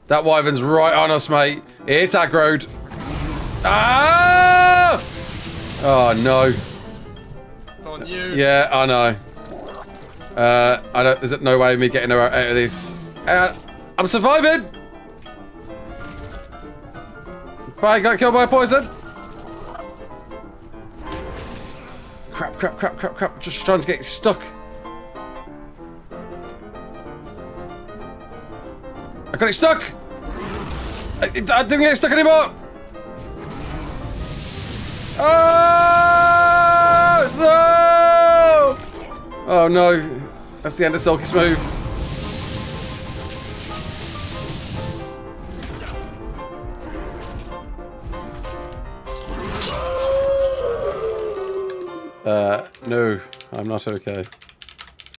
That wyvern's right on us, mate. It's aggroed. Ah! Oh, no. It's on you. Yeah, I know. I don't. There's no way of me getting out of this. I'm surviving. I got killed by a poison. Crap, crap, crap, crap, crap. Just trying to get stuck. I got it stuck. I didn't get stuck anymore. Oh no! Oh no! That's the end of Sulky's move. No, I'm not okay.